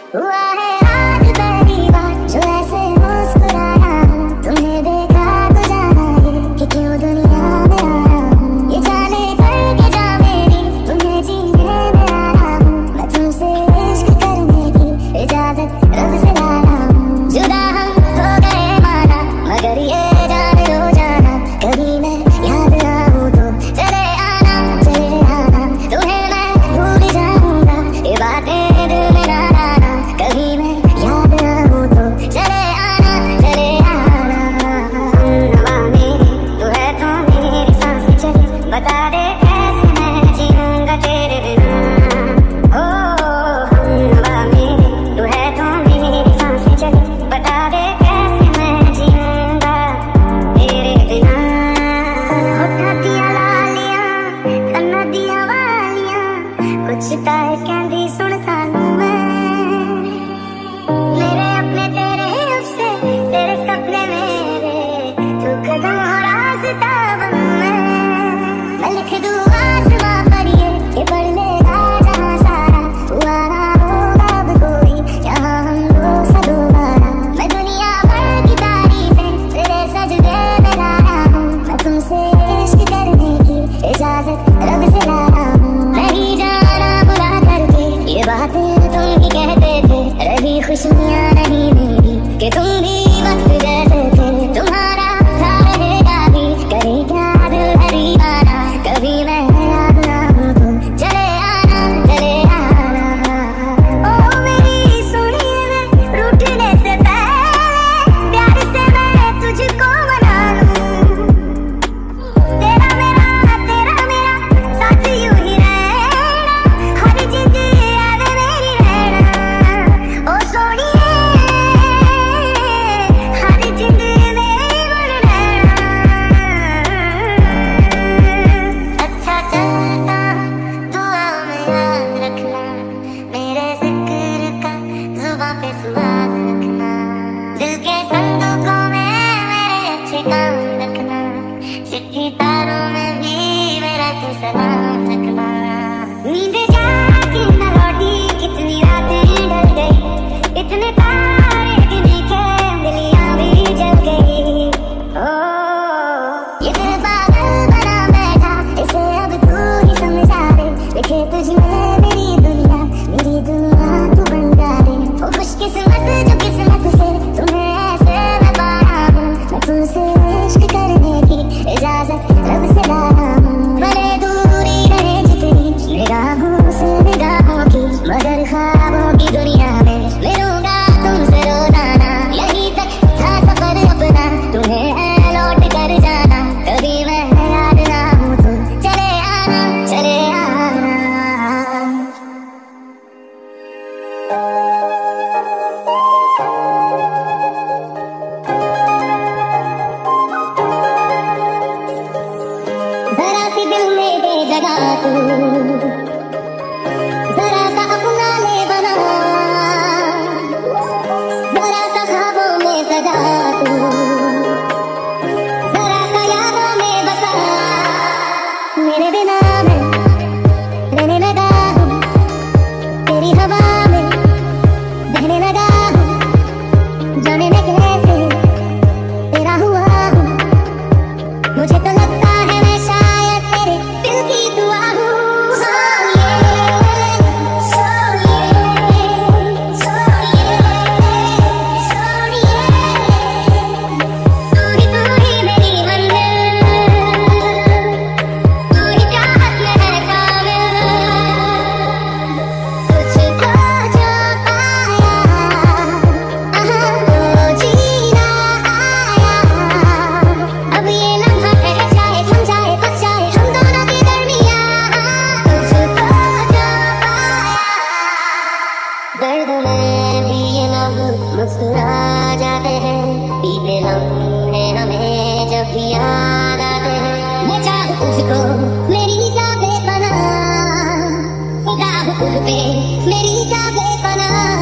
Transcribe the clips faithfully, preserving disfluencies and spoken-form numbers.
हुआ है आज पहली बार जो ऐसे मुस्कुराया हूँ, तुम्हें देखा तो जाना ये कि क्यों दुनिया में आया हूँ। ये जाने करके जा मेरी तुम्हें जीने में आया हूँ, मैं तुमसे इश्क करने की इजाजत रब से लाया हूँ। जुदा हम हो गए माना मगर ये जाने हो जाना, कभी मैं याद आऊँ तो चले आना चले आना, तुम्हें मैं भूल जाऊंगा ये बातें दिल में ना लाना, कभी मैं याद आऊँ तो चले आना चले आना। हवा मेरी तू है तो मेरी सांसें चले, बता दे कैसे मैं जीऊंगा तेरे बिना। ओ हवा मेरी तू है तो मेरी सांसें चले, बता दे कैसे मैं जीऊंगा तेरे बिना। होठा दिया लालियां कन्ना दिया वालियां, कुछ ताए कहंदी सुन सानू मैं, मेरे अपने तेरे उससे तेरे सपने मेरे, तू कदम हो रास्ता बन मैं। मैं लिख दूँ आसमां पर ये ये पढ़ लेगा जहाँ सारा, हुआ ना होगा अब कोई यहाँ हम लोग सा दोबारा। मैं दुनिया भर की तारीफें तेरे सजदे में लाया हूँ, मैं तुमसे इश्क करने की इजाजत रब से लाया हूँ। नहीं जाना बुला करके ये बातें तुम ही कहते थे, रही खुशियाँ नहीं मेरी कि तुम भी वक्त जैसे थे। तुम्हारा था रहेगा भी करे क्या दिल है दीवाना, कभी मैं याद ना हूँ तो चले आना चले आना। ओ मेरी सुनिए मैं रूठने से पहले प्यार से मैं तुझको मना लूं, तेरा मेरा तेरा मेरा साथ यूं ही रहना, हर जिंदगी याद मेरी रहना। ओ सोनिए हर जिंदगी मेरी बन रहना। अच्छा चलता दुआ में याद रखना, मेरे जिक्र का जुबां पे सुहाग रखना, दिल के संदूकों में मेरे अच्छे काम रखना, चिट्ठी तारों में भी मेरा तू सलाम रखना। नींद जाके न लौटी कितनी रातें ढल गई, इतने तारे गिने के अंगलियां भी जल गई। ओ ये दिल पागल बना बैठा, इसे अब तू ही समझा दे, लिखे तुझमें मेरी दुनिया मेरी दुनिया तू बन जा दे। ओ खुशकिस्मत जो किस्मत से तुम्हें ऐसे मैं पाया हूँ, मैं तुमसे इश्क करने की इजाजत रब से लाया हूँ। भले दूरी रहे जितनी निगाहों से निगाहों की, मगर ख्वाबों की दुनिया में मिलूंगा तुमसे रोजाना। यहीं तक था सफर अपना, तुम्हें है लौट कर जाना, कभी मैं याद ना हूँ तो चले आना चले आना। जरा सी दिल में दे जगह तू, जरा सा अपना ले बना, जरा सा ख्वाबों में सजा तू, जरा सा यादों में बसा। मेरे बिना मैं रहने लगा हूँ, तेरी हवा में बहने लगा हूँ, जाने मैं कैसे तेरा हुआ हूँ। मुझे तो लगता है मैं शायद तेरे दिल की दुआ हूँ। सोनिए सोनिए सोनिए तू ही तू ही मेरी मंजिल, तू ही चाहत में है कामिल। तुझको जो पाया आहा तो जीना आया, अब ये लम्हा ठहर जाए थम जाए बस जाए हम दोनों के दरमियाँ। तुझको जो पाया दर्द में भी ये लम्हे मुस्कुरा जाते हैं, बीते लम्हे हमें जब भी याद आते हैं। मैं चाहूँ तुझको मेरी जा बेपनाह, निगाह तुझ पे मेरी जा बेपनाह।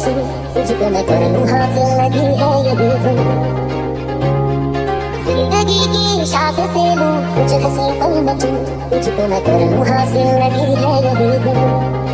से तुझको मैं कर लूं हासिल, लगी है यही धुन। जिंदगी की शाख से लूं कुछ हंसी पल में चूं, तुझको मैं कर लूं हासिल, लगी है यही धुन।